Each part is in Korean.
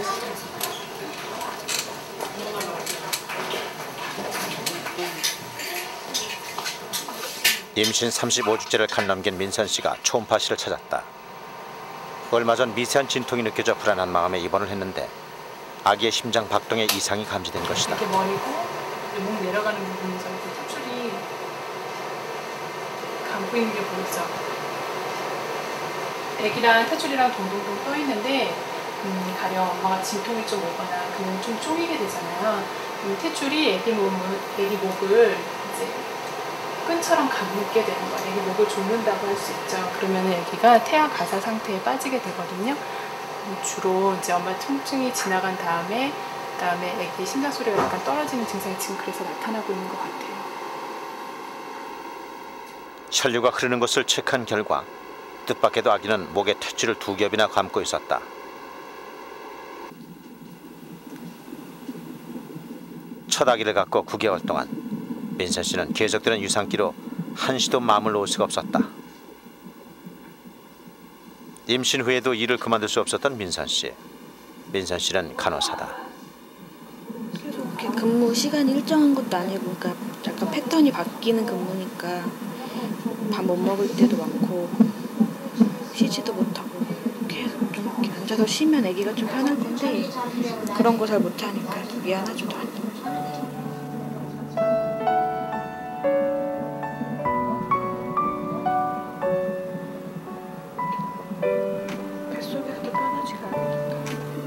임신 35주째를 간넘긴 민선 씨가 초음파 씨를 찾았다. 얼마 전 미세한 진통이 느껴져 불안한 마음에 입원을 했는데 아기의 심장 박동에 이상이 감지된 것이다. 이렇게 머리고 목 내려가는 부분에서 이렇게 탯줄이 감고 있는 게 보이죠. 아기랑 탯줄이랑 동동동 떠 있는데 가령 엄마가 진통이 좀 오거나 그냥 좀 쪼이게 되잖아요. 이 탯줄이 아기 목을 이제 끈처럼 감게 되는 거예요. 아기 목을 조는다고 할 수 있죠. 그러면 아기가 태아 가사 상태에 빠지게 되거든요. 주로 이제 엄마 통증이 지나간 다음에 아기 심장 소리가 약간 떨어지는 증상이 지금 그래서 나타나고 있는 것 같아요. 혈류가 흐르는 것을 체크한 결과 뜻밖에도 아기는 목에 탯줄을 2겹이나 감고 있었다. 첫 아기를 갖고 9개월 동안 민선 씨는 계속되는 유산기로 한시도 마음을 놓을 수가 없었다. 임신 후에도 일을 그만둘 수 없었던 민선 씨. 민선 씨는 간호사다. 계속 이렇게 근무 시간이 일정한 것도 아니고, 그러니까 약간 패턴이 바뀌는 근무니까 밥 못 먹을 때도 많고 쉬지도 못하고 계속 좀 이렇게 앉아서 쉬면 아기가 좀 편할 건데 그런 거 잘 못하니까 좀 미안하지도 않고. 뱃속에서도 편하지가 않으니까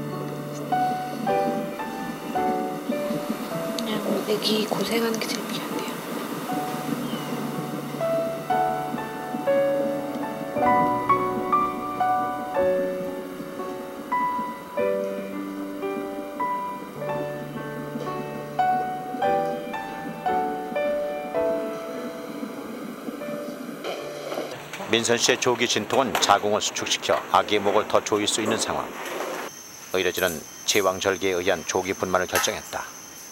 그냥 아기 고생하는 게 제일 미안해요. 민선 씨의 조기 진통은 자궁을 수축시켜 아기의 목을 더 조일 수 있는 상황. 의료진은 제왕절개에 의한 조기 분만을 결정했다.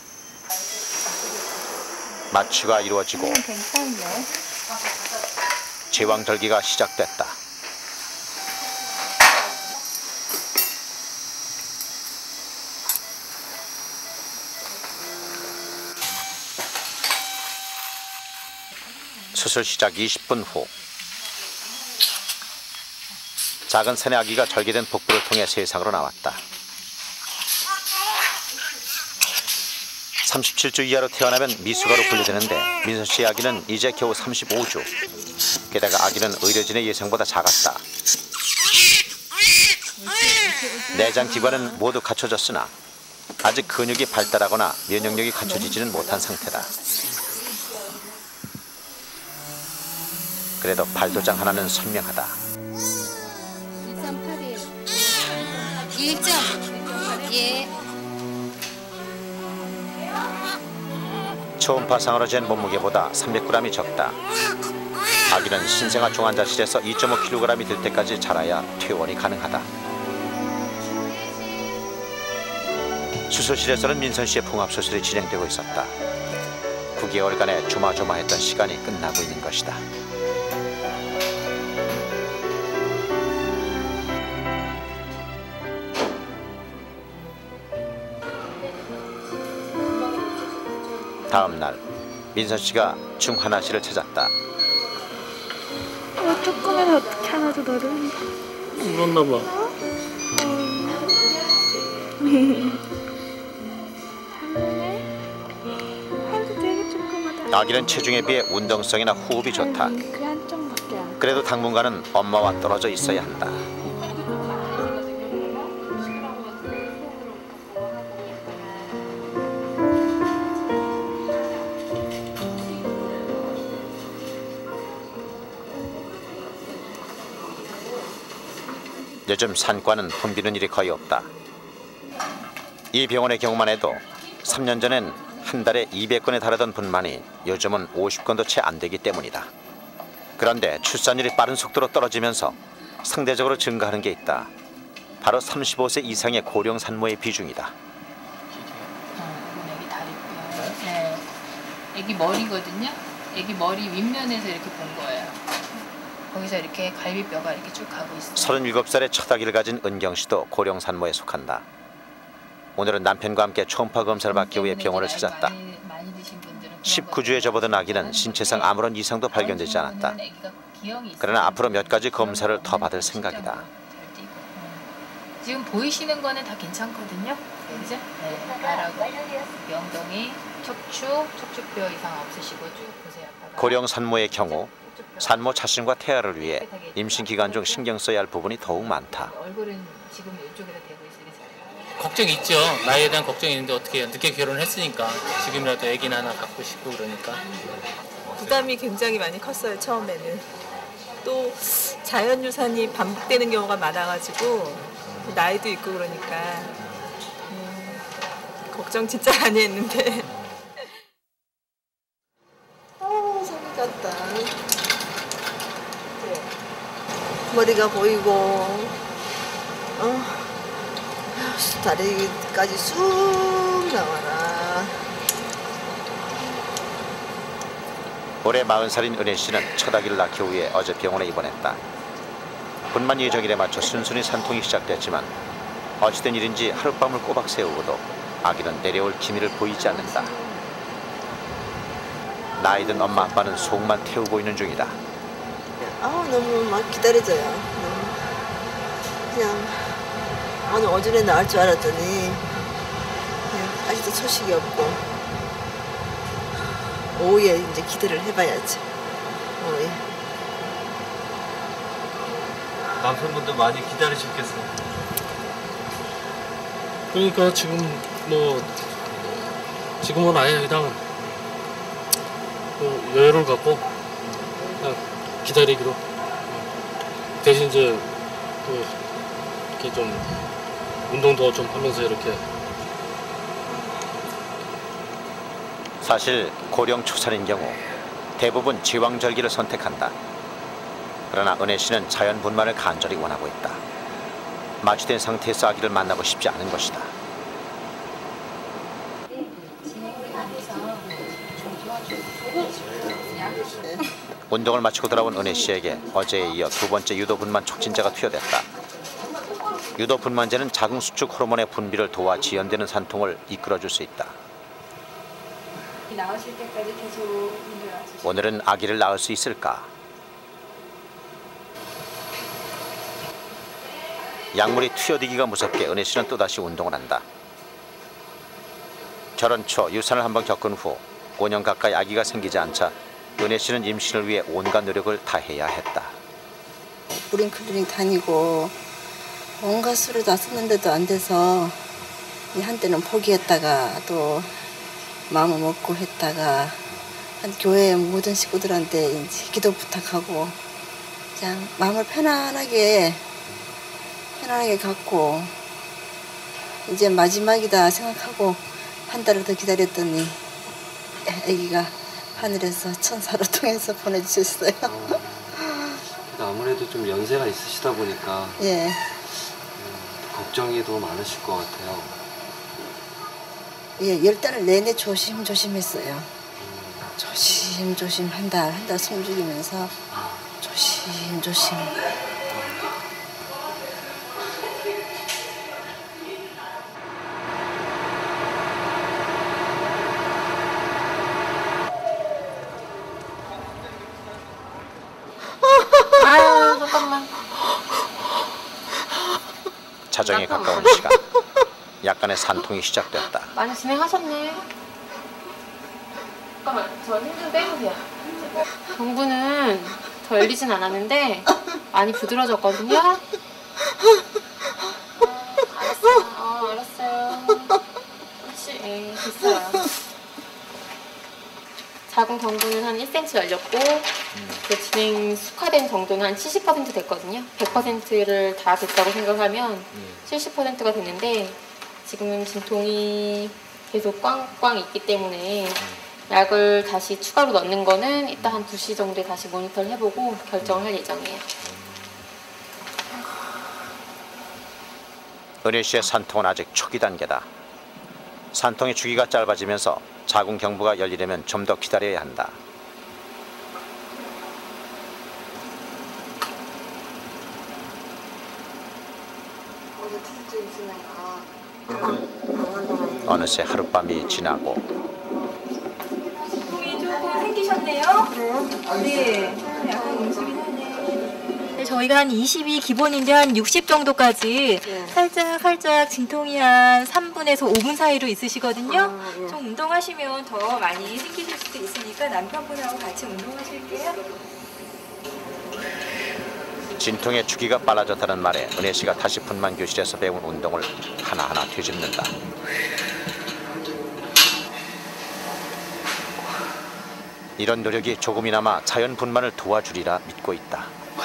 마취가 이루어지고 제왕절개가 시작됐다. 수술 시작 20분 후 작은 새내 아기가 절개된 복부를 통해 세상으로 나왔다. 37주 이하로 태어나면 미숙아로 분류되는데 민선 씨의 아기는 이제 겨우 35주. 게다가 아기는 의료진의 예상보다 작았다. 내장 기관은 모두 갖춰졌으나 아직 근육이 발달하거나 면역력이 갖춰지지는 못한 상태다. 그래도 발도장 하나는 선명하다. 1점. 예. 초음파상으로 잰 몸무게보다 300g이 적다. 아기는 신생아 중환자실에서 2.5kg이 될 때까지 자라야 퇴원이 가능하다. 수술실에서는 민선 씨의 봉합수술이 진행되고 있었다. 9개월간의 조마조마했던 시간이 끝나고 있는 것이다. 다음 날 민선 씨가 중하나 씨를 찾았다. 조금이라도 어떻게 하나도 너를 울었나 봐. 팔도 되게 조그마다. 아기는 체중에 비해 운동성이나 호흡이 좋다. 그 한쪽밖에 안. 그래도 당분간은 엄마와 떨어져 있어야 한다. 요즘 산과는 붐비는 일이 거의 없다. 이 병원의 경우만 해도 3년 전엔 한 달에 200건에 달하던 분만이 요즘은 50건도 채 안 되기 때문이다. 그런데 출산율이 빠른 속도로 떨어지면서 상대적으로 증가하는 게 있다. 바로 35세 이상의 고령 산모의 비중이다. 이건 애기 다리뼈. 네. 애기 머리거든요. 애기 머리 윗면에서 이렇게 본 거예요. 거기서 이렇게 갈비뼈가 이렇게 쭉 가고 있어요. 37살의 첫 아기를 가진 은경 씨도 고령 산모에 속한다. 오늘은 남편과 함께 초음파 검사를 받기 위해 병원을 찾았다. 19주에 접어든 아기는 신체상 아무런 이상도 발견되지 않았다. 그러나 앞으로 몇 가지 검사를 더 받을 생각이다. 지금 보이시는 거는 다 괜찮거든요. 그죠? 네, 발하고 엉덩이, 척추뼈 이상 없으시고 쭉 보세요. 고령 산모의 경우 산모 자신과 태아를 위해 임신 기간 중 신경 써야 할 부분이 더욱 많다. 얼굴은 지금 이쪽에다 대고 있으니 잘. 걱정이 있죠. 나이에 대한 걱정이 있는데 어떻게 늦게 결혼했으니까 지금이라도 애기나 하나 갖고 싶고 그러니까. 부담이 굉장히 많이 컸어요, 처음에는. 또 자연유산이 반복되는 경우가 많아가지고 나이도 있고 그러니까 걱정 진짜 많이 했는데. 소리 같다. 머리가 보이고, 다리까지 쑥 나와라. 올해 40살인 은혜 씨는 첫 아기를 낳기 위해 어제 병원에 입원했다. 분만 예정일에 맞춰 순순히 산통이 시작됐지만 어찌된 일인지 하룻밤을 꼬박 세우고도 아기는 내려올 기미를 보이지 않는다. 나이든 엄마 아빠는 속만 태우고 있는 중이다. 너무 막 기다려져요. 너무 그냥 오늘 오전에 나을 줄 알았더니 그냥 아직도 소식이 없고 오후에 이제 기대를 해봐야지. 오후에. 남편분도 많이 기다리셨겠어요. 그러니까 지금은 아예 그냥 여유를 갖고 그냥 기다리기로. 대신 이제 이렇게 좀 운동도 좀 하면서 이렇게. 사실 고령 초산인 경우 대부분 지왕절기를 선택한다. 그러나 은혜 씨는 자연 분만을 간절히 원하고 있다. 마취된 상태에서 아기를 만나고 싶지 않은 것이다. 운동을 마치고 돌아온 은혜 씨에게 어제에 이어 두 번째 유도 분만 촉진제가 투여됐다. 유도 분만제는 자궁 수축 호르몬의 분비를 도와 지연되는 산통을 이끌어줄 수 있다. 나오실 때까지 계속 오늘은 아기를 낳을 수 있을까? 약물이 투여되기가 무섭게 은혜 씨는 또다시 운동을 한다. 결혼 초 유산을 한번 겪은 후 5년 가까이 아기가 생기지 않자 은혜 씨는 임신을 위해 온갖 노력을 다해야 했다. 브린 클리닉 다니고 온갖 수를 다 썼는데도 안 돼서 한때는 포기했다가 또 마음을 먹고 했다가 한 교회 모든 식구들한테 이제 기도 부탁하고 그냥 마음을 편안하게 갖고 이제 마지막이다 생각하고 한 달을 더 기다렸더니 아기가 하늘에서 천사로 통해서 보내주셨어요. 아무래도 좀 연세가 있으시다 보니까 예. 걱정이 더 많으실 것 같아요. 예, 10달을 내내 조심조심했어요. 조심조심 한 달 숨죽이면서 조심조심. 아유, 잠깐만. 자정에 가까운 시간. 약간의 산통이 시작됐다. 많이 진행하셨네. 잠깐만, 저 힘 좀 빼주세요. 동부는 더 열리진 않았는데 많이 부드러졌거든요. 알았어요. 알았어요. 그렇지, 됐어요. 자궁 경부는 한 1cm 열렸고 그 진행 숙화된 정도는 한 70% 됐거든요. 100%를 다 됐다고 생각하면 70%가 됐는데 지금은 진통이 계속 꽝꽝 있기 때문에 약을 다시 추가로 넣는 거는 이따 한 2시 정도에 다시 모니터를 해보고 결정을 할 예정이에요. 은혜 씨의 산통은 아직 초기 단계다. 산통의 주기가 짧아지면서 자궁 경부가 열리려면 좀 더 기다려야 한다. 어제 투수증 있으니까 어느새 하룻밤이 지나고 통이 조금 생기셨네요. 네. 약간 움직이긴 하네. 저희가 한 20이 기본인데 한 60 정도까지 살짝 진통이 한 3분에서 5분 사이로 있으시거든요. 좀 운동하시면 더 많이 생기실 수도 있으니까 남편분하고 같이 운동하실게요. 진통의 주기가 빨라졌다는 말에 은혜 씨가 다시 분만 교실에서 배운 운동을 하나하나 되짚는다. 이런 노력이 조금이나마 자연 분만을 도와주리라 믿고 있다.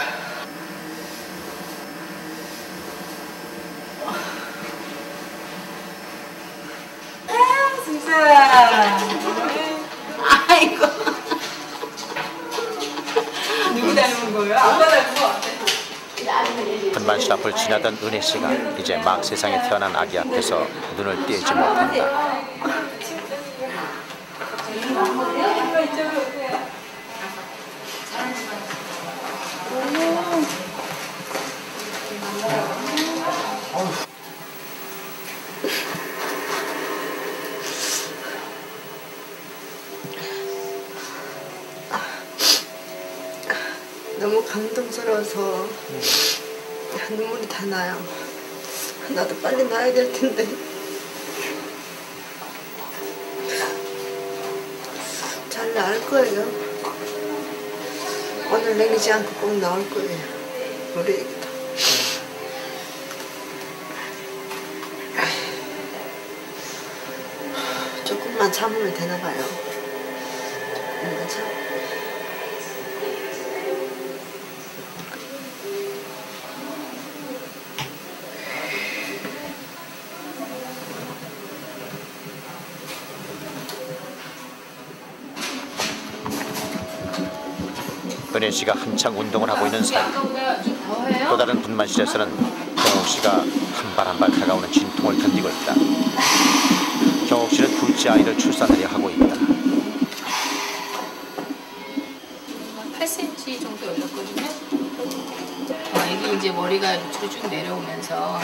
아이고. 누구 닮은 거예요? 아빠 닮은 거 같아. 분만실 앞을 지나던 은혜 씨가 이제 막 세상에 태어난 아기 앞에서 눈을 떼지 못한다. 너무 감동스러워서 눈물이 다 나요. 나도 빨리 나야 될 텐데. 잘 나을 거예요. 오늘 내리지 않고 꼭 나올 거예요. 우리 애기도. 조금만 참으면 되나 봐요. 조금만 참. 은혜 씨가 한창 운동을 하고 있는 사이 또 다른 분만실에서는 경옥 씨가 한 발 한 발 다가오는 진통을 견디고 있다. 경옥 씨는 둘째 아이를 출산하려 하고 있다. 8cm 정도 열렸거든요. 이게 이제 머리가 밑으로 쭉 내려오면서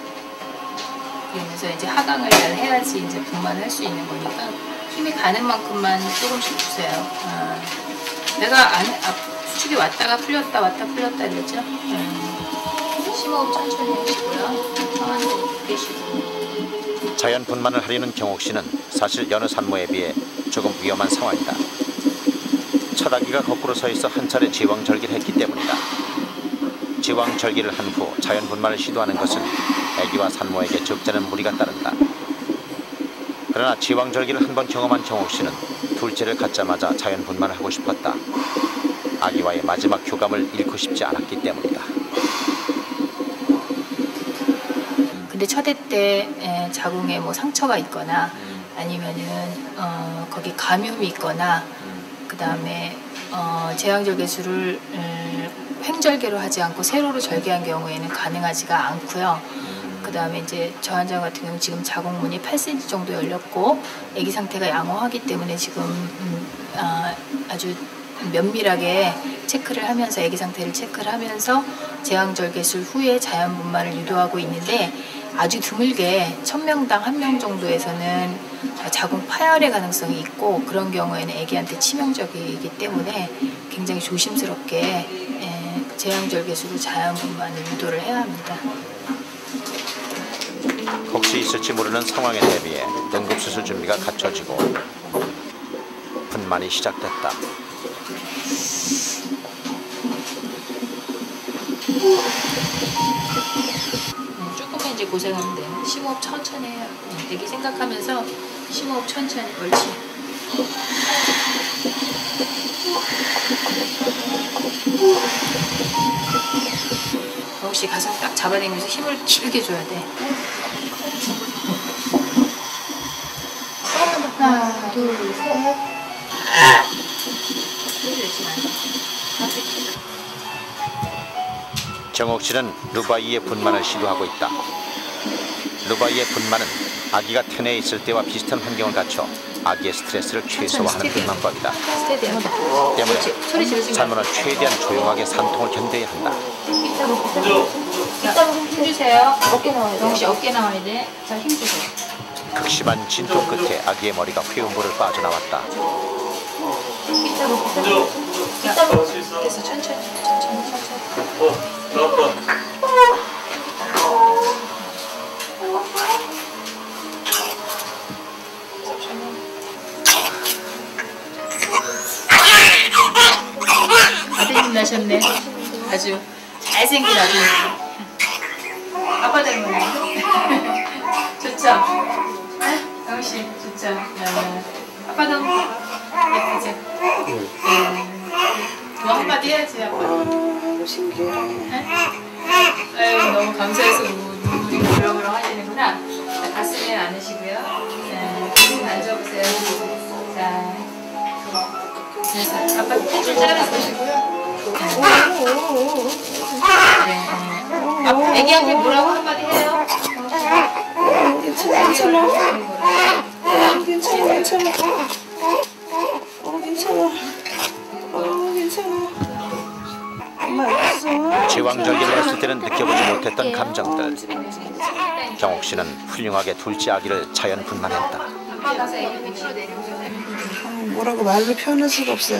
그러면서 이제 하강을 잘 해야지 이제 분만을 할 수 있는 거니까 힘이 가는 만큼만 조금씩 주세요. 내가 수축이 왔다가 풀렸다 왔다 풀렸다 이랬죠. 심호흡 천천히 하시고요. 가만히 계시고. 자연 분만을 하려는 경옥 씨는 사실 여느 산모에 비해 조금 위험한 상황이다. 첫 아기가 거꾸로 서 있어 한 차례 지왕절기를 했기 때문이다. 지왕절기를 한 후 자연 분만을 시도하는 것은 아기와 산모에게 적잖은 무리가 따른다. 그러나 지왕절기를 한 번 경험한 경옥 씨는 둘째를 갖자마자 자연 분만을 하고 싶었다. 아기와의 마지막 교감을 잃고 싶지 않았기 때문이다. 근데 첫애 때 자궁에 뭐 상처가 있거나 아니면은 거기 감염이 있거나 그 다음에 제왕절개술을 횡절개로 하지 않고 세로로 절개한 경우에는 가능하지가 않고요. 그 다음에 이제 저 환자 같은 경우 지금 자궁문이 8cm 정도 열렸고 아기 상태가 양호하기 때문에 지금 아주 면밀하게 체크를 하면서 아기 상태를 체크를 하면서 제왕절개술 후에 자연분만을 유도하고 있는데 아주 드물게 1000명당 1명 정도에서는 자궁 파열의 가능성이 있고 그런 경우에는 아기한테 치명적이기 때문에 굉장히 조심스럽게 제왕절개술로 자연분만을 유도를 해야 합니다. 혹시 있을지 모르는 상황에 대비해 응급수술 준비가 갖춰지고 분만이 시작됐다. 조금만 이제 고생하면 돼요. 심호흡 천천히 해요. 애기 생각하면서 심호흡 천천히. 옳지. 혹시 가슴 딱 잡아당기면서 힘을 길게 줘야 돼. 하나, 둘, 셋. 경옥 씨는 루바이의 분만을 시도하고 있다. 루바이의 분만은 아기가 태내에 있을 때와 비슷한 환경을 갖춰 아기의 스트레스를 최소화하는 분만법이다. 때문에 산모는 최대한 조용하게 산통을 견뎌야 한다. 힘 주세요. 어깨 나와야 돼. 영씨 어깨 나와야 돼. 자, 힘 주세요. 극심한 진통 끝에 아기의 머리가 회음부를 빠져나왔다. 됐어. 천천히. 아드님 나셨네. 아주 잘생긴 아드님. 아빠 닮았네. 좋죠? 영씨 좋죠? 아빠도 예쁘지? 뭐 한마디 해야지 아빠. 신기해. 아유 너무 감사해서 눈물이 그렁그렁 하시는구나. 자, 가슴에 안으시고요. 가슴에 앉아보세요. 자, 그래서 아빠 탯줄 자르시고요. 네. 애기한테 뭐라고 한마디 해요? 괜찮아. 엄마 있어. 제왕절개를 했을 때는 느껴보지 못했던 감정들. 경옥 씨는 훌륭하게 둘째 아기를 자연 분만했다. 아빠 가서 애기 밑으로 내려오세요. 뭐라고 말로 표현할 수가 없어요.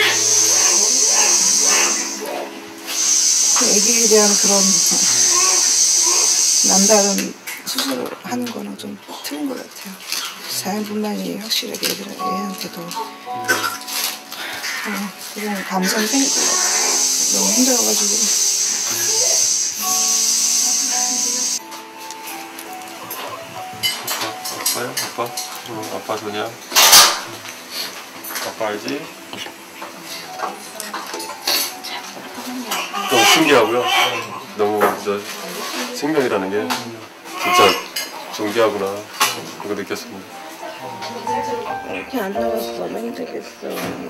애기에 대한 그런 남다른 수술을 하는 거는 좀 틀린 것 같아요. 자연분만이 확실하게 애한테도 그런 감정이 생길 것 같아요. 너무 힘들어가지고. 아빠요? 아빠? 아빠 소냐? 아빠 알지? 너무 신기하고요. 너무 진짜 생명이라는 게 진짜 존귀하구나 그거 느꼈습니다. 이렇게 안 나왔으면 힘들겠어.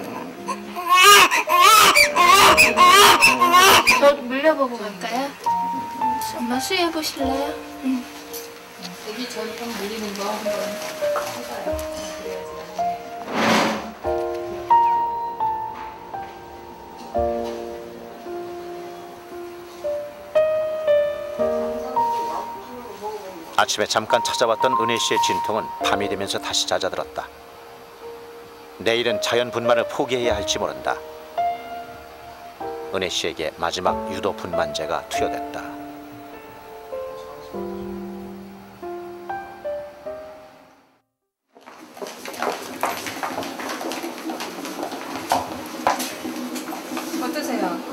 저 물려보고 갈까요? 엄마 수유해 보실래요? 응. 애기 전통 물리는 거 한번 해봐요. 아침에 잠깐 찾아왔던 은혜 씨의 진통은 밤이 되면서 다시 잦아들었다. 내일은 자연 분만을 포기해야 할지 모른다. 은혜 씨에게 마지막 유도 분만제가 투여됐다. 어떠세요?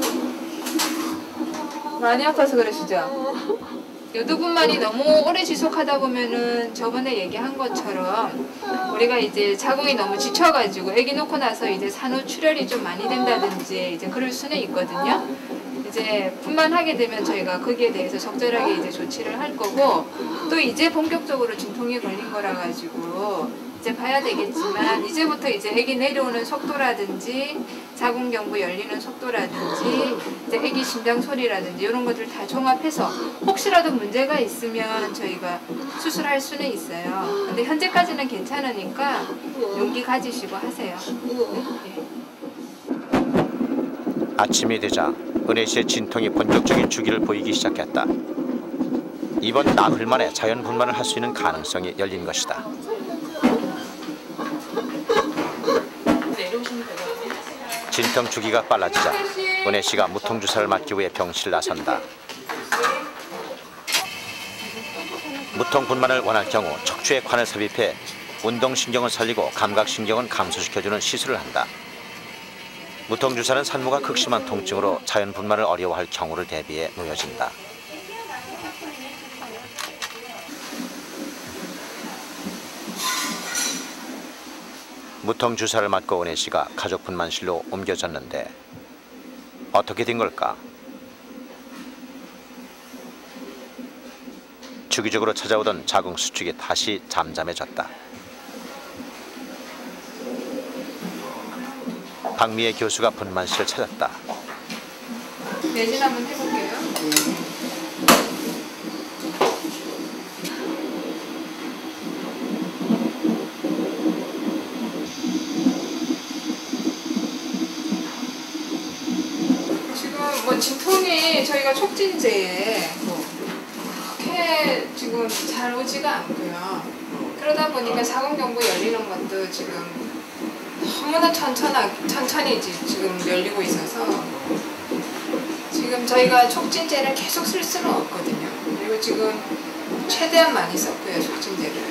많이 아파서 그러시죠? 유두분만이 너무 오래 지속하다 보면은 저번에 얘기한 것처럼 우리가 이제 자궁이 너무 지쳐가지고 아기 놓고 나서 이제 산후출혈이 좀 많이 된다든지 이제 그럴 수는 있거든요. 이제 분만하게 되면 저희가 거기에 대해서 적절하게 이제 조치를 할 거고, 또 이제 본격적으로 진통이 걸린 거라 가지고 이제 봐야 되겠지만, 이제부터 이제 아기 내려오는 속도라든지 자궁경부 열리는 속도라든지 이제 아기 심장 소리라든지 이런 것들 다 종합해서 혹시라도 문제가 있으면 저희가 수술할 수는 있어요. 근데 현재까지는 괜찮으니까 용기 가지시고 하세요. 네. 아침이 되자 은혜 씨의 진통이 본격적인 주기를 보이기 시작했다. 이번 나흘 만에 자연 분만을 할 수 있는 가능성이 열린 것이다. 진통 주기가 빨라지자 은혜 씨가 무통 주사를 맞기 위해 병실을 나선다. 무통 분만을 원할 경우 척추에 관을 삽입해 운동신경을 살리고 감각신경은 감소시켜주는 시술을 한다. 무통 주사는 산모가 극심한 통증으로 자연 분만을 어려워할 경우를 대비해 놓여진다. 무통 주사를 맞고 은혜 씨가 가족 분만실로 옮겨졌는데 어떻게 된 걸까? 주기적으로 찾아오던 자궁 수축이 다시 잠잠해졌다. 박미애 교수가 분만실을 찾았다. 내진 한번 해볼게요. 지금 뭐 진통이 저희가 촉진제에 지금 잘 오지가 않고요. 그러다 보니까 자궁경부 열리는 것도 지금 너무나 천천히 지금 열리고 있어서 지금 저희가 촉진제를 계속 쓸 수는 없거든요. 그리고 지금 최대한 많이 썼고요, 촉진제를.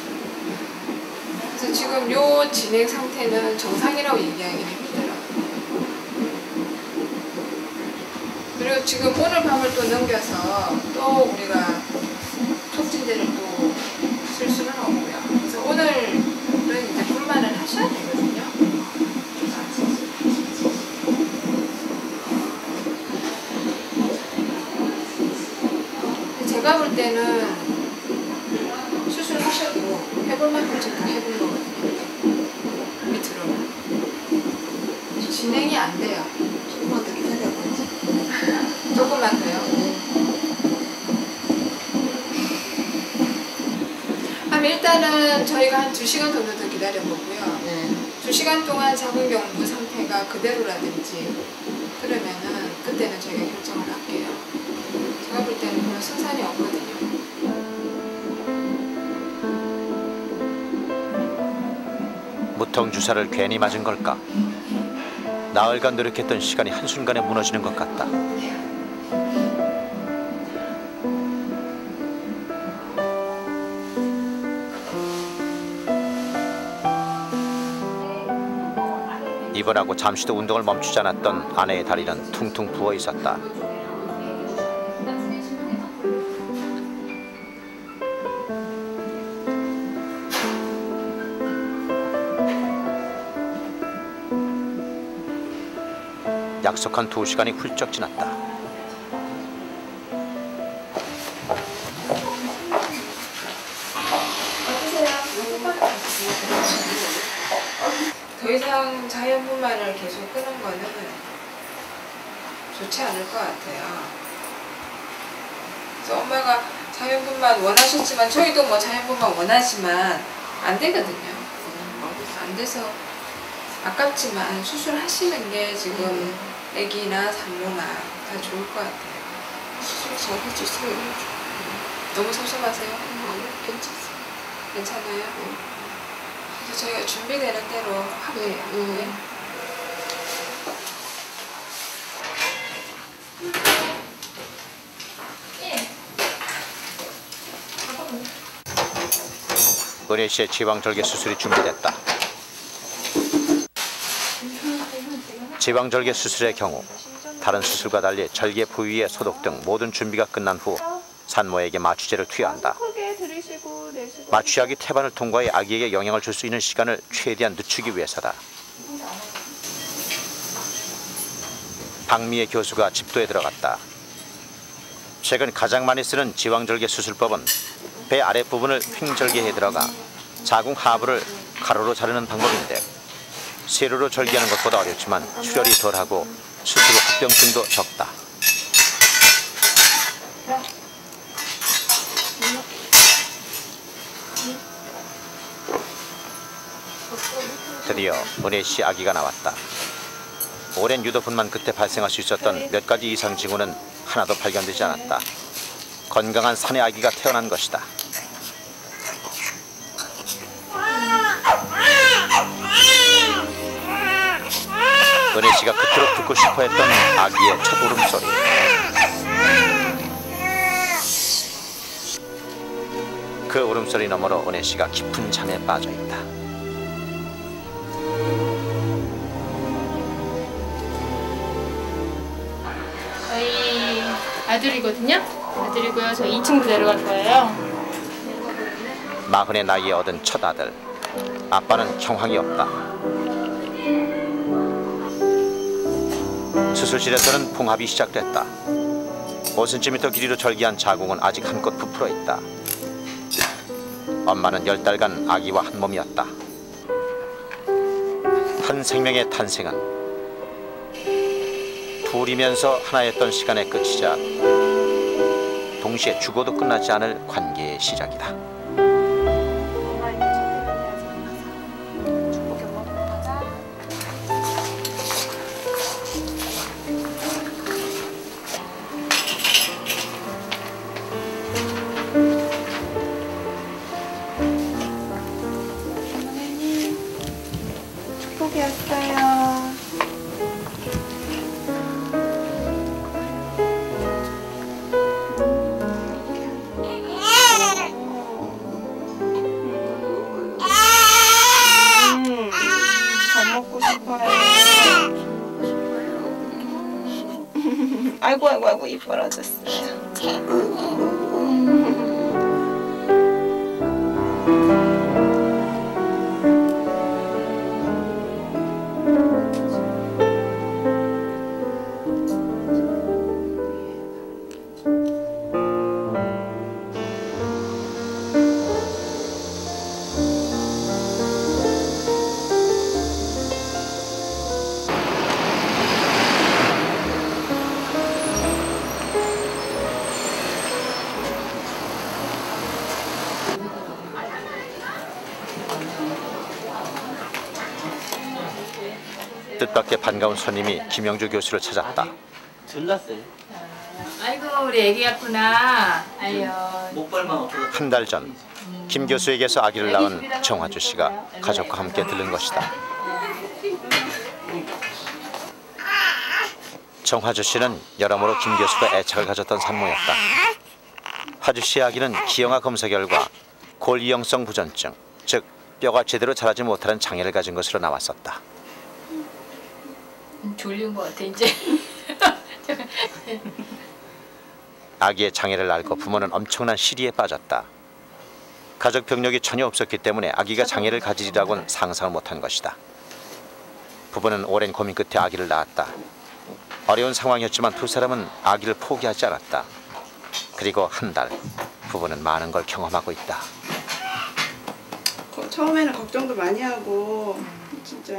그래서 지금 요 진행 상태는 정상이라고 얘기하기는 힘들어요. 그리고 지금 오늘 밤을 또 넘겨서 또 우리가 촉진제를 또 쓸 수는 없고요. 그래서 오늘은 이제 분만을 하셔야 되거든요. 제가 볼 때는 수술하셔도 해볼 만큼 지금 다 해본 거거든요. 밑으로. 진행이 안 돼요. 조금만 더 기다려봐야지. 조금만 더요? 일단은 저희가 한 2시간 정도 더 기다려보고요. 2시간 동안 자궁경부 상태가 그대로라든지 그러면은 그때는 저희가 결정을 할게요. 제가 볼 때는 별로 승산이 없거든요. 무통주사를 괜히 맞은 걸까? 나흘간 노력했던 시간이 한순간에 무너지는 것 같다. 입원하고 잠시도 운동을 멈추지 않았던 아내의 다리는 퉁퉁 부어 있었다. 약속한 2시간이 훌쩍 지났다. 더 이상 자연분만을 계속 끄는 거는 좋지 않을 것 같아요. 그래서 엄마가 자연분만 원하셨지만 저희도 뭐 자연분만 원하지만 안 되거든요. 안 돼서 아깝지만 수술하시는 게 지금 아기나 산모나 다 좋을 것 같아요. 수술 잘 해주세요. 너무 섭섭하세요? 괜찮아요. 괜찮아요? 그래서 저희가 준비되는 대로 할게요. 네. 은혜 씨의 지방절개 수술이 준비됐다. 지방절개 수술의 경우 다른 수술과 달리 절개 부위의 소독 등 모든 준비가 끝난 후 산모에게 마취제를 투여한다. 마취약이 태반을 통과해 아기에게 영향을 줄 수 있는 시간을 최대한 늦추기 위해서다. 박미애 교수가 집도에 들어갔다. 최근 가장 많이 쓰는 지방절개 수술법은 배 아랫부분을 횡절개해 들어가 자궁 하부를 가로로 자르는 방법인데 세로로 절개하는 것보다 어렵지만 출혈이 덜하고 수술 후 합병증도 적다. 드디어 은혜 씨 아기가 나왔다. 오랜 유도분만 끝에 발생할 수 있었던 몇 가지 이상 징후는 하나도 발견되지 않았다. 건강한 산의 아기가 태어난 것이다. 은혜 씨가 그토록 듣고 싶어했던 아기의 첫 울음소리. 그 울음소리 너머로 은혜 씨가 깊은 잠에 빠져 있다. 저희 아들이거든요. 아들이고요. 저 2층으로 내려갈 거예요. 마흔의 나이에 얻은 첫 아들. 아빠는 형황이 없다. 수술실에서는 풍합이 시작됐다. 5cm 길이로 절개한 자궁은 아직 한껏 부풀어 있다. 엄마는 10달간 아기와 한 몸이었다. 한 생명의 탄생은 둘이면서 하나였던 시간의 끝이자 동시에 죽어도 끝나지 않을 관계의 시작이다. 아이고 아이고 아이고 입 벌어졌어요. 뜻밖의 반가운 손님이 김영주 교수를 찾았다. 들났어요. 아이고 우리 애기 같구나. 아유. 목발만 없어서. 한 달 전 김 교수에게서 아기를 낳은 정화주 씨가 가족과 함께 들른 것이다. 정화주 씨는 여러모로 김 교수가 애착을 가졌던 산모였다. 화주 씨의 아기는 기형아 검사 결과 골이형성 부전증, 즉 뼈가 제대로 자라지 못하는 장애를 가진 것으로 나왔었다. 졸린 것 같아 이제. 아기의 장애를 앓고 부모는 엄청난 시리에 빠졌다. 가족 병력이 전혀 없었기 때문에 아기가 장애를 가지리라고는 상상을 못한 것이다. 부부는 오랜 고민 끝에 아기를 낳았다. 어려운 상황이었지만 두 사람은 아기를 포기하지 않았다. 그리고 한 달, 부부는 많은 걸 경험하고 있다. 처음에는 걱정도 많이 하고 진짜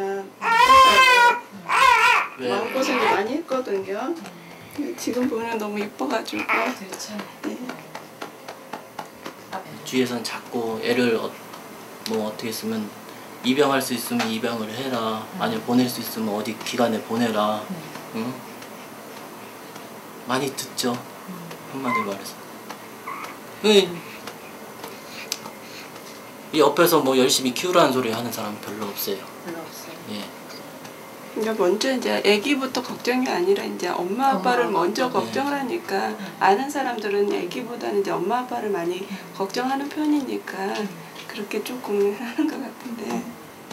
마음고생도 많이 했거든요. 지금 보면 너무 이뻐가지고. 네. 주위에서는 자꾸 애를 뭐 어떻게 쓰면 입양할 수 있으면 입양을 해라. 아니면 보낼 수 있으면 어디 기관에 보내라. 응? 많이 듣죠. 한마디 말해서. 이 옆에서 뭐 열심히 키우라는 소리 하는 사람은 별로 없어요. 별로 없어요. 예. 이제 먼저 이제 아기부터 걱정이 아니라 이제 엄마 아빠를 먼저 걱정을 하니까 아는 사람들은 아기보다는 이제 엄마 아빠를 많이 걱정하는 편이니까 그렇게 조금 하는 것 같은데.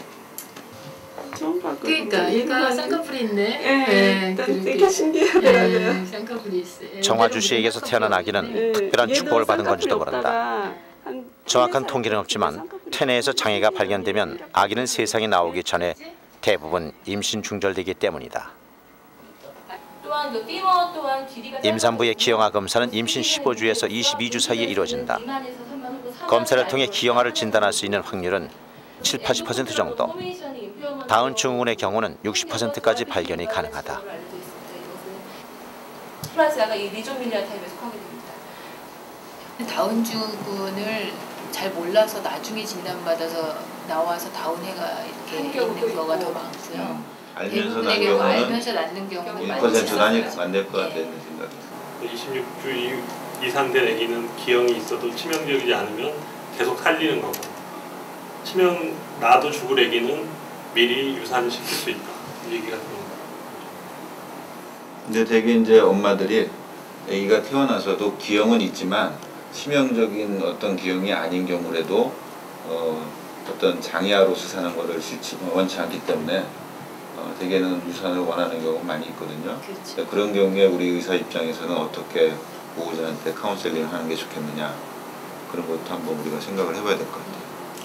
처음 봤거든요. 그러니까 얘가 쌍꺼풀이 있네. 네, 되게 신기하더라고요. 네, 쌍꺼풀이 있어요. 정화주 씨에게서 태어난 아기는 특별한 축복을 받은 건지도 모른다. 정확한 통계는 없지만 태내에서 장애가 발견되면 아기는 세상에 나오기 전에 대부분 임신 중절되기 때문이다. 또한 그 피머 또한 길이가 임산부의 기형아 검사는 임신 15주에서 22주 사이에 이루어진다. 검사를 통해 기형아를 진단할 수 있는 확률은 7-80% 정도. 다운 증후군의 경우는 60%까지 발견이 가능하다. 플라스가 이 리조밀리아 타입에 속하게 됩니다. 다운 증후군을 잘 몰라서 나중에 진단받아서 나와서 다운해가 이렇게 있는 경우가 더 많고요. 알면서 낳는 경우는 알면서 낳는 경우는 1%도 안 될 것 같다는 생각이. 26주 이상 된 아기는 기형이 있어도 치명적이지 않으면 계속 살리는 거고, 치명 나도 죽을 아기는 미리 유산시킬 수 있다. 이 얘기가 들어요. 근데 되게 이제 엄마들이 아기가 태어나서도 기형은 있지만 치명적인 어떤 기형이 아닌 경우라도 어떤 장애아로서 사는 것을 원치 않기 때문에 대개는 유산을 원하는 경우가 많이 있거든요. 그렇죠. 그런 경우에 우리 의사 입장에서는 어떻게 보호자한테 카운셀링을 하는 게 좋겠느냐, 그런 것도 한번 우리가 생각을 해봐야 될 것 같아요.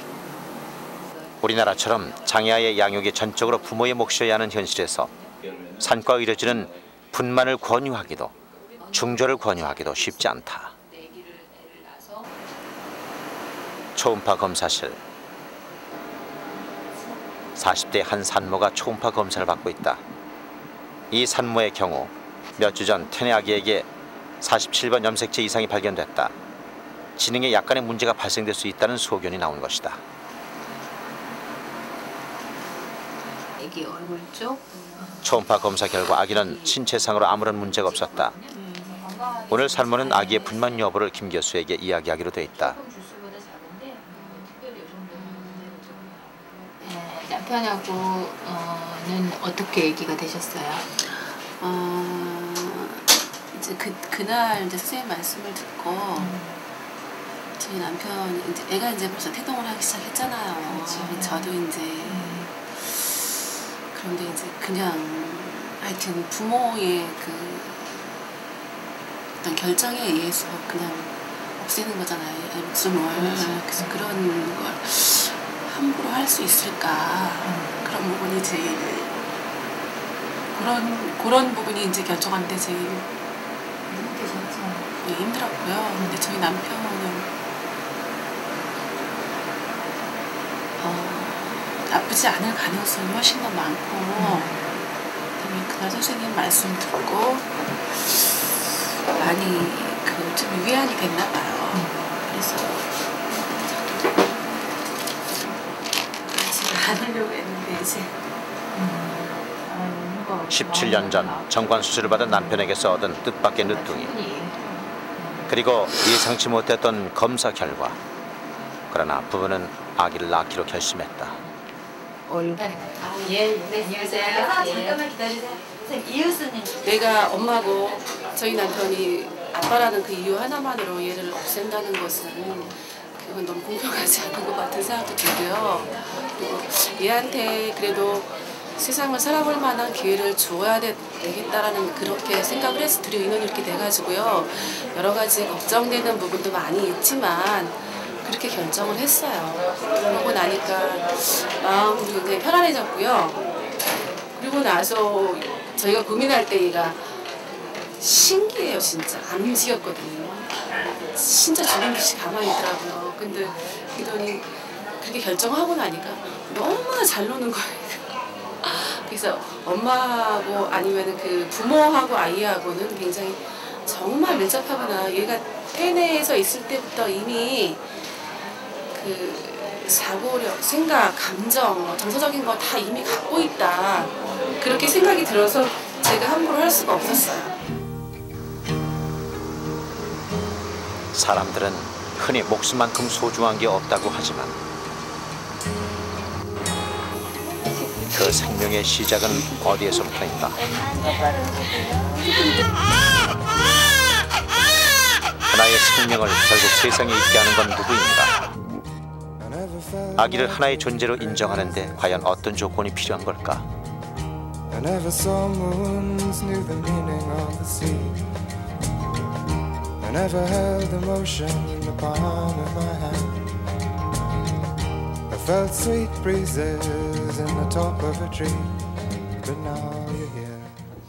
우리나라처럼 장애아의 양육이 전적으로 부모의 몫이어야 하는 현실에서 산과 의료진은 분만을 권유하기도 중절을 권유하기도 쉽지 않다. 초음파 검사실. 40대 한 산모가 초음파 검사를 받고 있다. 이 산모의 경우 몇 주 전 태내 아기에게 47번 염색체 이상이 발견됐다. 지능에 약간의 문제가 발생될 수 있다는 소견이 나온 것이다. 아기 얼굴 쪽? 초음파 검사 결과 아기는 신체상으로 아무런 문제가 없었다. 오늘 산모는 아기의 분만 여부를 김 교수에게 이야기하기로 돼 있다. 남편하고는 어떻게 얘기가 되셨어요? 이제 그날 이제 선생님 말씀을 듣고 저희 남편이 이제 애가 이제 벌써 태동을 하기 시작했잖아요. 그렇죠. 저도 이제 그런데 이제 그냥 하여튼 부모의 그 어떤 결정에 의해서 그냥 없애는 거잖아요. 목숨을. 그래서 그런 걸 함부로 할 수 있을까. 그런 부분이 제일 그런 부분이 이제 결정하는데 제일 힘들었고요. 근데 저희 남편은 나쁘지 않을 가능성이 훨씬 더 많고 그날 선생님 말씀 듣고 많이 좀 위안이 됐나 봐요. 그래서 그러지 않으려고 했는데 이제 17년 전 정관 수술을 받은 남편에게서 얻은 뜻밖의 늦둥이. 그리고 예상치 못했던 검사 결과. 그러나 부부는 아기를 낳기로 결심했다. 예, 안녕하세요. 잠깐만 기다리세요. 선생님, 이웃스님. 내가 엄마고 저희 남편이 아빠라는 그 이유 하나만으로 얘를 없앤다는 것은 그건 너무 공평하지 않은 것 같은 생각도 들고요. 그리고 얘한테 그래도 세상을 살아볼 만한 기회를 주어야 되겠다라는 그렇게 생각을 해서 둘이 의논이 이렇게 돼가지고요. 여러 가지 걱정되는 부분도 많이 있지만 그렇게 결정을 했어요. 그러고 나니까 마음이 굉장히 편안해졌고요. 그리고 나서 저희가 고민할 때 얘가 신기해요. 진짜 안 움직였거든요. 진짜 조금씩 가만히 있더라고요. 근데 그러더니 그렇게 결정하고 나니까 너무나 잘 노는 거예요. 그래서 엄마하고 아니면 그 부모하고 아이하고는 굉장히 정말 밀접하구나. 얘가 태내에서 있을 때부터 이미 그 사고력, 생각, 감정, 정서적인 거 다 이미 갖고 있다. 그렇게 생각이 들어서 제가 함부로 할 수가 없었어요. 사람들은 흔히 목숨만큼 소중한 게 없다고 하지만 그 생명의 시작은 어디에서부터인가. 하나의 생명을 결국 세상에 있게 하는 건 누구인가. 아기를 하나의 존재로 인정하는데 과연 어떤 조건이 필요한 걸까? I never saw moons, knew the meaning of the sea. I never held emotion in the palm of my hand. I felt sweet breezes in the top of a tree, but now you're here.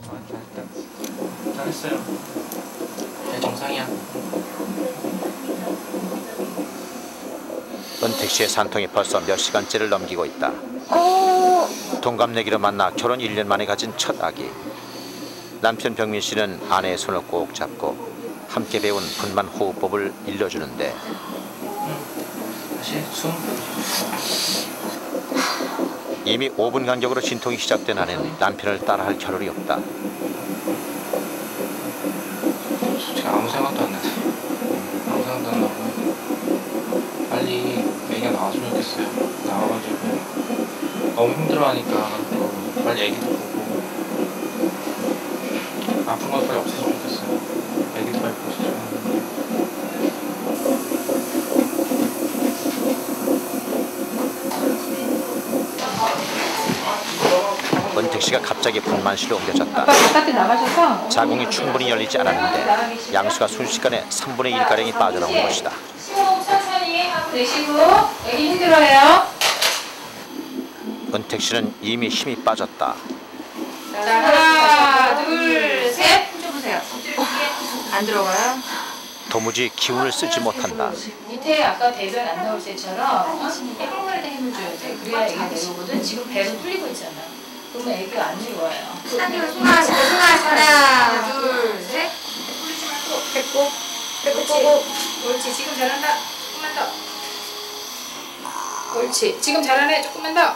잘했어요. 내 정상이야. 은택 씨의 산통이 벌써 몇 시간째를 넘기고 있다. 동갑내기로 만나 결혼 1년 만에 가진 첫 아기. 남편 병민 씨는 아내의 손을 꼭 잡고 함께 배운 분만 호흡법을 일러주는데 다시 숨. 이미 5분 간격으로 진통이 시작된 아내는 남편을 따라할 겨를이 없다. 솔직히 아무 생각도 안 나서 아무 생각도 안 나고 빨리 애기가 나왔으면 좋겠어요. 나와가지고 너무 힘들어하니까 빨리 애기도 보고 아픈 것 빨리 없애주면 좋겠어요. 애기도 빨리 보고 싶어요. 은택 씨가 갑자기 분만실로 옮겨졌다. 바깥에 나가셔서 자궁이 충분히 열리지 않았는데 양수가 순식간에 3분의 1가량이 빠져나온 것이다. 심호흡 천천히 하고 내쉬고 애기 힘들어요. 은택 씨는 이미 힘이 빠졌다. 자, 하나, 둘, 셋. 힘 줘보세요. 안 들어가요? 도무지 기운을 쓰지 못한다. 밑에 아까 배변 안 나올 때처럼 해볼만할 때 힘을 줘야 돼. 그래야 애기가 내려오거든. 지금 배는 풀리고 있잖아. 그러면 애기가 안 내려와요. 하나, 둘, 셋. 풀리지 말고 배꼽 보고. 옳지. 지금 잘한다. 조금만 더. 옳지. 지금 잘하네. 조금만 더.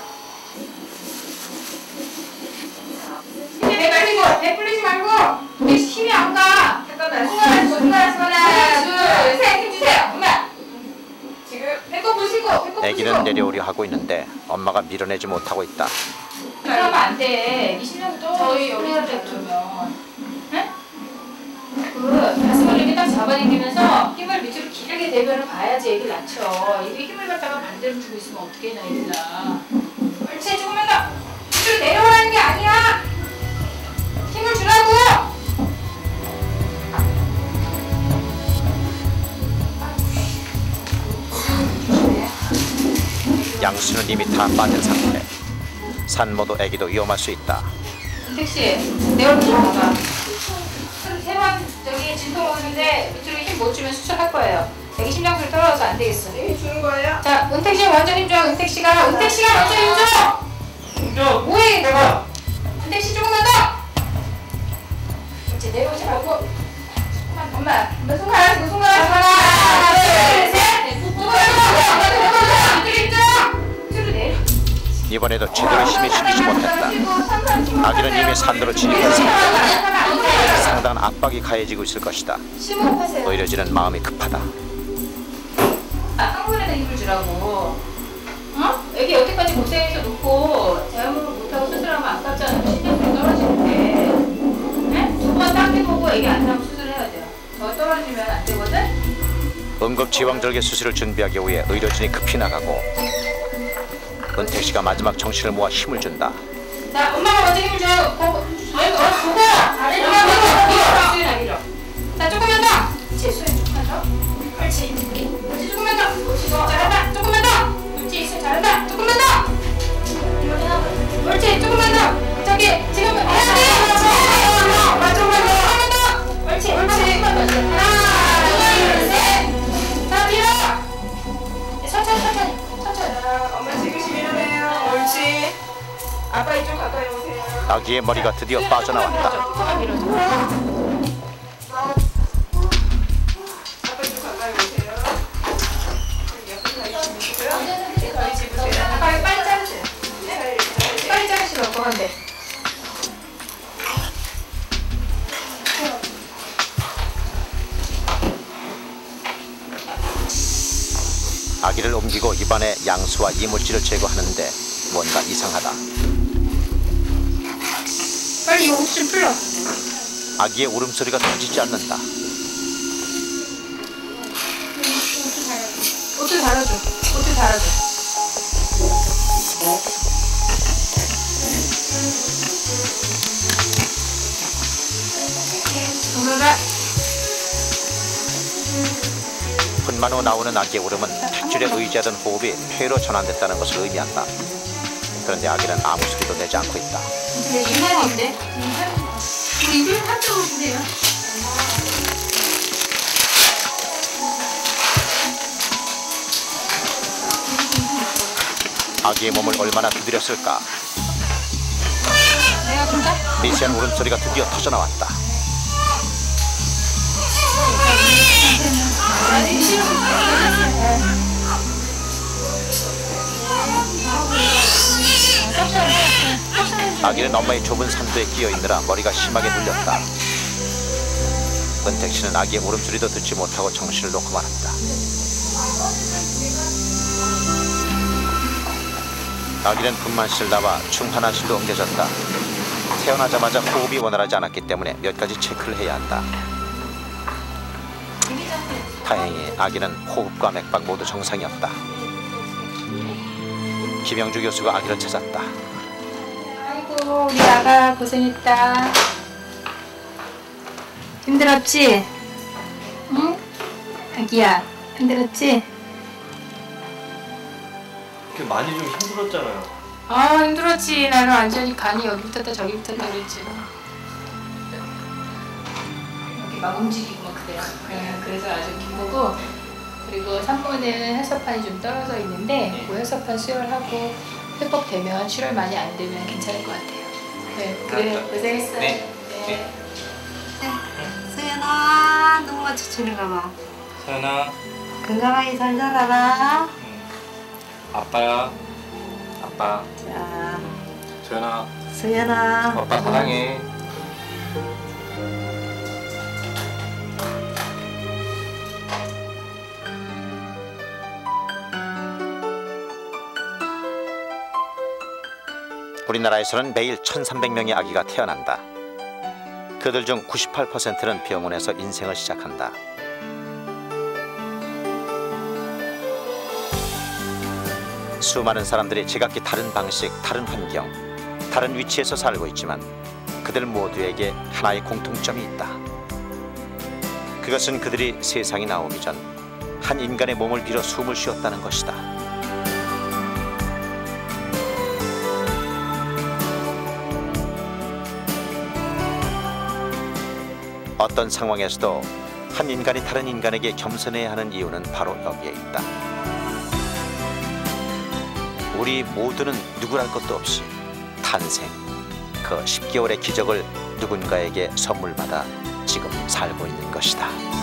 배 말리고 배 풀리지 말고 힘이 안 가. 잠깐만. 하나, 둘, 셋. 힘 주세요. 엄마. 지금 배꼽 보시고. 아기는 내려오려 하고 있는데 엄마가 밀어내지 못하고 있다. 그러면 안 돼. 애기 실력도 저희 여기서 그러면. 응? 가슴을 이렇게 딱 잡아당기면서 힘을 밑으로 길게 대변을 봐야지 애기 낳죠. 이게 힘을 갖다가 반대로 주고 있으면 어떻게 해나 애기나. 옳지. 조금만 더. 밑으로 내려오라는 게 아니야. 힘을 주라고. 양수는 이미 다 빠진 상태. 산모도 아기도 위험할 수 있다. 택시, 내 얼굴 좀 봐봐. 세번 저기 진통 오는데 밑으로 힘 못 주면 수술할 거예요. 애기 심장소리 떨어져서 안 되겠어. 주는 거예요? 자, 은택씨 먼저 힘 줘. 은택씨가 먼저 힘 줘. 뭐해? 내가. 은택씨 조금만 더. 이제 내려오지 말고. 엄마 손가락. 하나, 둘, 셋. 이번에도 제대로 힘에 실리지 못했다. 아기는 이미 산도로 진입한 상태. 상당한 압박이 가해지고 있을 것이다. 의료진은 마음이 급하다. 한 번에다 힘을 주라고. 어? 애기 여태까지 고생해서 놓고 대학을 못하고 수술하면 아깝잖아. 신경이 떨어지는데. 네? 두 번 딱 해보고 애기 안 나오면 수술해야 돼요. 더 떨어지면 안 되거든? 응급지왕절개 수술을 준비하기 위해 의료진이 급히 나가고 은택씨가 마지막 정신을 모아 힘을 준다. 자, 엄마가 먼저 힘을 줘. 보고. 밀어. 자, 조금만 더. 그렇지, 수현 조금만 더. 그렇지. 그렇지, 조금만 더. 그렇지, 잘한다. 조금만 더. 그렇지, 수현 잘한다. 조금만 더. 그렇지, 조금만 더. 저기 지금 해야 돼. 조금만 더. 그렇지, 조금만 더. 하나, 둘, 셋. 자, 밀어. 천천히. 엄마 지그시 밀어내요. 옳지. 아빠 이쪽 가까이 오세요. 아기의 머리가 드디어 빠져나왔다. 아빠 이쪽 가까이 오세요. 옆에 다리 집으세요. 빨리 자르세요. 빨리 자르시면 올 것 같네. 아기를 옮기고 입안에 양수와 이물질을 제거하는데 뭔가 이상하다. 빨리 이 옷 좀 풀러. 아기의 울음소리가 터지지 않는다. 옷을 달아줘. 오늘아. 분만 후 나오는 아기의 울음은 탯줄에 의지하던 호흡이 폐로 전환됐다는 것을 의미한다. 그런데 아기는 아무 소리도 내지 않고 있다. 인간인데? 이걸 한쪽으로 보세요. 아기의 몸을 얼마나 두드렸을까. 내가 본다? 미세한 울음소리가 드디어 터져나왔다. 아기는 엄마의 좁은 산도에 끼어있느라 머리가 심하게 눌렸다. 은택씨는 아기의 울음소리도 듣지 못하고 정신을 놓고 말았다. 아기는 분만실 나와 중환환실로 옮겨졌다. 태어나자마자 호흡이 원활하지 않았기 때문에 몇 가지 체크를 해야 한다. 다행히 아기는 호흡과 맥박 모두 정상이었다. 김영주 교수가 아기를 찾았다. 아이고, 우리 아가 고생했다. 힘들었지? 응? 아기야, 힘들었지? 많이 좀 힘들었잖아요. 아, 힘들었지. 나는 완전히 간이 여기부터 저기부터 그랬지. 이렇게 막 움직이고 막 그래요. 그래서 아주 기쁘고, 그리고 산모는 혈소판이 좀 떨어져 있는데 그 혈소판 수혈하고 회복되면 출혈 많이 안 되면 괜찮을 것 같아요. 네, 그래 고생했어요. 네. 서연아, 너무 지치는가 봐. 서연아, 건강하게 잘 자라라. 아빠야. 아빠. 자, 서연아. 서연아. 아빠 사랑해. 우리나라에서는 매일 1,300명의 아기가 태어난다. 그들 중 98%는 병원에서 인생을 시작한다. 수많은 사람들이 제각기 다른 방식, 다른 환경, 다른 위치에서 살고 있지만 그들 모두에게 하나의 공통점이 있다. 그것은 그들이 세상에 나오기 전 한 인간의 몸을 빌어 숨을 쉬었다는 것이다. 어떤 상황에서도 한 인간이 다른 인간에게 겸손해야 하는 이유는 바로 여기에 있다. 우리 모두는 누구랄 것도 없이 탄생, 그 10개월의 기적을 누군가에게 선물받아 지금 살고 있는 것이다.